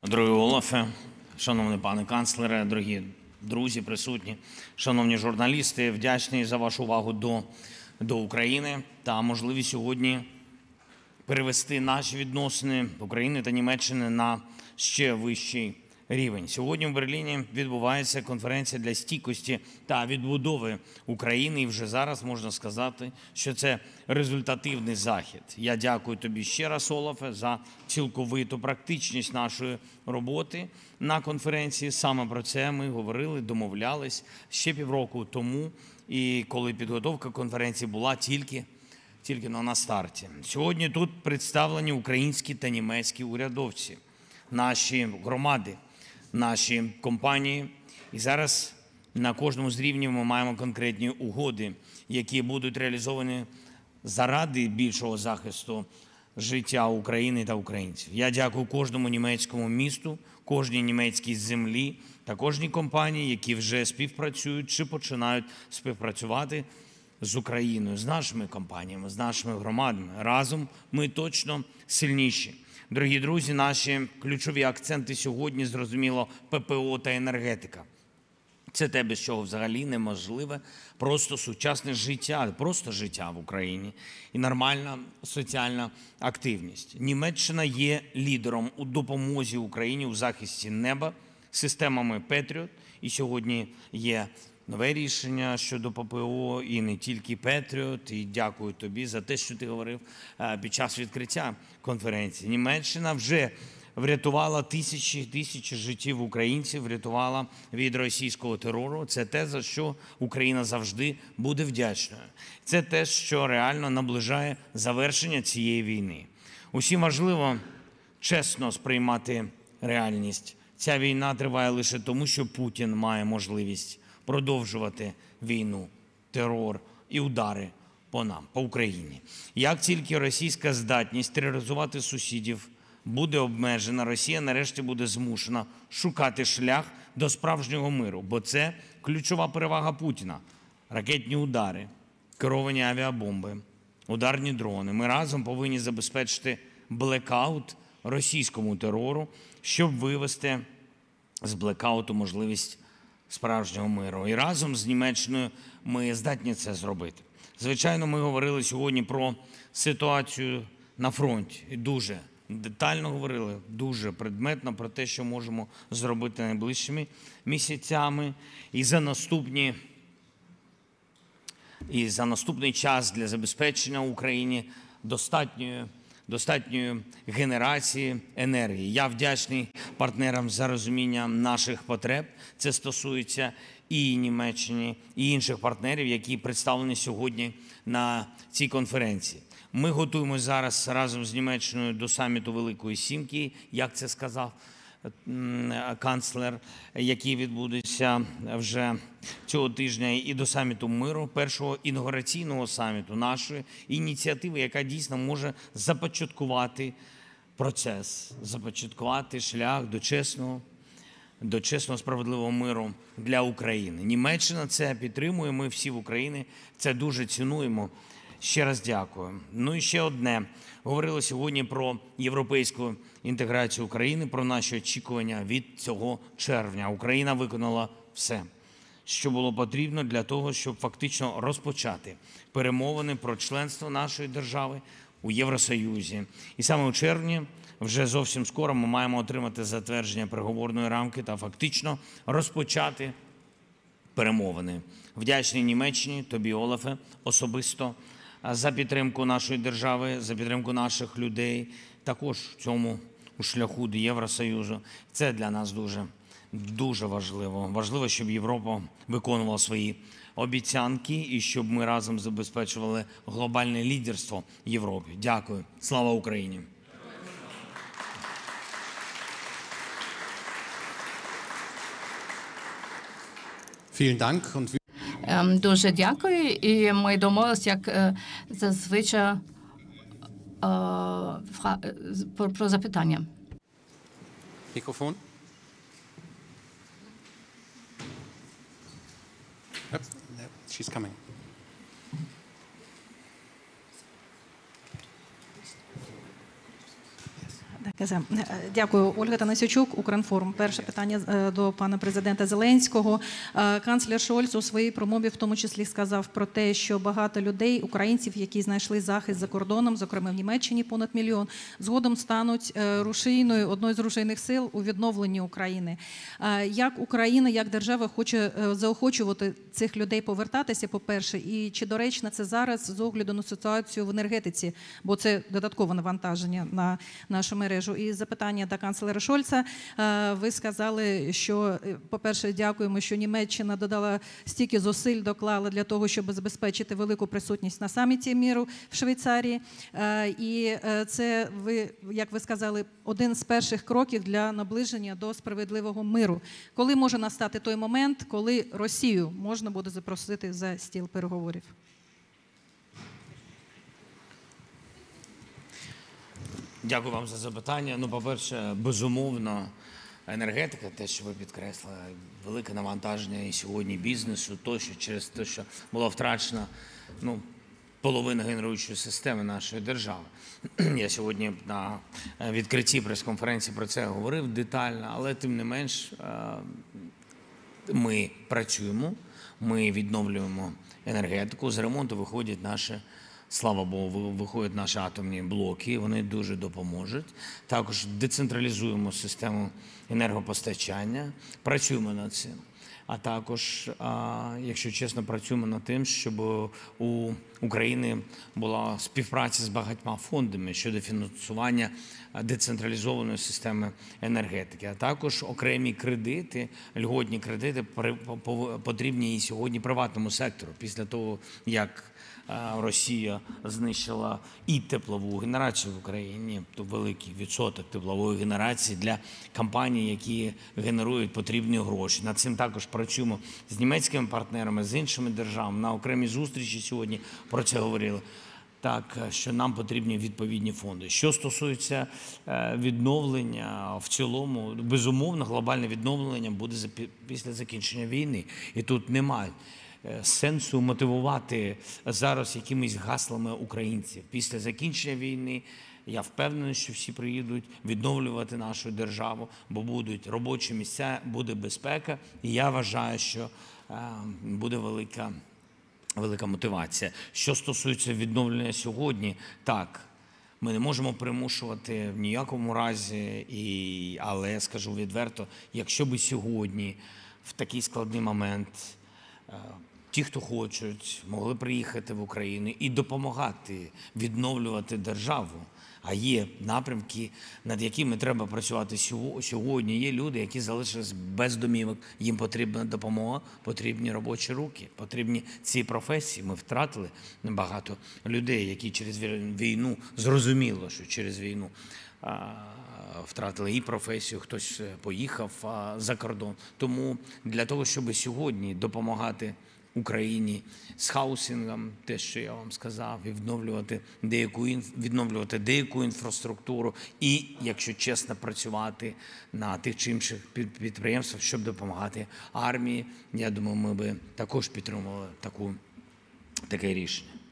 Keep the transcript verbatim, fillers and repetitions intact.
Дорогий Олафе, шановний пане канцлере, дорогі друзі, присутні, шановні журналісти, вдячний за вашу увагу до, до України та можливість сьогодні перевести наші відносини України та Німеччини на ще вищий рівень. Сьогодні в Берліні відбувається конференція для стійкості та відбудови України. І вже зараз можна сказати, що це результативний захід. Я дякую тобі ще раз, Олафе, за цілковиту практичність нашої роботи на конференції. Саме про це ми говорили, домовлялись ще півроку тому, і коли підготовка конференції була тільки тільки на старті. Сьогодні тут представлені українські та німецькі урядовці, наші громади, наші компанії. І зараз на кожному з рівнів ми маємо конкретні угоди, які будуть реалізовані заради більшого захисту життя України та українців. Я дякую кожному німецькому місту, кожній німецькій землі та кожній компанії, які вже співпрацюють чи починають співпрацювати з Україною, з нашими компаніями, з нашими громадами. Разом ми точно сильніші. Дорогі друзі, наші ключові акценти сьогодні, зрозуміло, ППО та енергетика. Це те, без чого взагалі неможливе просто сучасне життя, просто життя в Україні і нормальна соціальна активність. Німеччина є лідером у допомозі Україні у захисті неба системами Петріот. І сьогодні є нове рішення щодо ППО і не тільки Петріот. І дякую тобі за те, що ти говорив під час відкриття конференції. Німеччина вже врятувала тисячі, тисячі життів українців, врятувала від російського терору. Це те, за що Україна завжди буде вдячною. Це те, що реально наближає завершення цієї війни. Усім важливо чесно сприймати реальність. Ця війна триває лише тому, що Путін має можливість продовжувати війну, терор і удари по нам, по Україні. Як тільки російська здатність тероризувати сусідів буде обмежена, Росія нарешті буде змушена шукати шлях до справжнього миру, бо це ключова перевага Путіна. Ракетні удари, керовані авіабомби, ударні дрони. Ми разом повинні забезпечити блекаут російському терору, щоб вивести з блекауту можливість справжнього миру. І разом з Німеччиною ми здатні це зробити. Звичайно, ми говорили сьогодні про ситуацію на фронті. І дуже детально говорили, дуже предметно про те, що можемо зробити найближчими місяцями. І за наступні, і за наступний час для забезпечення Україні достатньої достатньої генерації енергії. Я вдячний партнерам за розуміння наших потреб. Це стосується і Німеччини, і інших партнерів, які представлені сьогодні на цій конференції. Ми готуємося зараз разом з Німеччиною до саміту Великої Сімки, як це сказав канцлер, який відбудеться вже цього тижня, і до саміту миру, першого інаугураційного саміту нашої ініціативи, яка дійсно може започаткувати процес, започаткувати шлях до чесного, до чесного, справедливого миру для України. Німеччина це підтримує, ми всі в Україні це дуже цінуємо. Ще раз дякую. Ну і ще одне. Говорили сьогодні про європейську інтеграцію України, про наші очікування від цього червня. Україна виконала все, що було потрібно для того, щоб фактично розпочати перемовини про членство нашої держави у Євросоюзі. І саме у червні, вже зовсім скоро, ми маємо отримати затвердження переговорної рамки та фактично розпочати перемовини. Вдячний Німеччині, тобі, Олафе, особисто за підтримку нашої держави, за підтримку наших людей, також в цьому у шляху до Євросоюзу. Це для нас дуже, дуже важливо. Важливо, щоб Європа виконувала свої обіцянки і щоб ми разом забезпечували глобальне лідерство Європі. Дякую. Слава Україні! Vielen Dank und Дуже дякую, і ми домовилися, як зазвичай, про запитання. Мікрофон. She's coming. Danke Казе. Дякую. Ольга Танасючук, Укрінформ. Перше питання е, до пана президента Зеленського. Е, Канцлер Шольц у своїй промові в тому числі сказав про те, що багато людей, українців, які знайшли захист за кордоном, зокрема в Німеччині понад мільйон, згодом стануть е, рушійною, одною з рушійних сил у відновленні України. Е, Як Україна, як держава хоче е, заохочувати цих людей повертатися, по-перше, і чи доречно це зараз з огляду на ситуацію в енергетиці, бо це додаткове навантаження на нашу мережу. І запитання до канцлера Шольца. Ви сказали, що, по-перше, дякуємо, що Німеччина додала стільки зусиль, доклала для того, щоб забезпечити велику присутність на саміті миру в Швейцарії. І це, ви, як ви сказали, один з перших кроків для наближення до справедливого миру. Коли може настати той момент, коли Росію можна буде запросити за стіл переговорів? Дякую вам за запитання. Ну, по-перше, безумовно, енергетика, те, що ви підкреслили, велике навантаження і сьогодні бізнесу, тощо через те, що була втрачена ну, половина генеруючої системи нашої держави. Я сьогодні на відкритті прес-конференції про це говорив детально, але тим не менш ми працюємо, ми відновлюємо енергетику, з ремонту виходять наші, слава Богу, виходять наші атомні блоки, вони дуже допоможуть. Також децентралізуємо систему енергопостачання, працюємо над цим. А також, якщо чесно, працюємо над тим, щоб у України була співпраця з багатьма фондами щодо фінансування децентралізованої системи енергетики. А також окремі кредити, льготні кредити потрібні і сьогодні приватному сектору. Після того, як Росія знищила і теплову генерацію в Україні, то великий відсоток теплової генерації для компаній, які генерують потрібні гроші. Над цим також працюємо з німецькими партнерами, з іншими державами. На окремій зустрічі сьогодні про це говорили. Так, що нам потрібні відповідні фонди. Що стосується відновлення в цілому, безумовно, глобальне відновлення буде після закінчення війни. І тут немає сенсу мотивувати зараз якимись гаслами українців. Після закінчення війни я впевнений, що всі приїдуть відновлювати нашу державу, бо будуть робочі місця, буде безпека. І я вважаю, що буде велика, велика мотивація. Що стосується відновлення сьогодні, так, ми не можемо примушувати в ніякому разі, і, але я скажу відверто, якщо би сьогодні в такий складний момент ті, хто хочуть, могли приїхати в Україну і допомагати відновлювати державу. А є напрямки, над якими треба працювати сьогодні. Є люди, які залишились без домівок, їм потрібна допомога, потрібні робочі руки, потрібні ці професії. Ми втратили багато людей, які через війну, зрозуміло, що через війну втратили і професію, хтось поїхав за кордон. Тому для того, щоб сьогодні допомагати Україні з хаусингом, те, що я вам сказав, і відновлювати деяку, відновлювати деяку інфраструктуру і, якщо чесно, працювати на тих чи інших підприємствах, щоб допомагати армії. Я думаю, ми би також підтримували таку, таке рішення.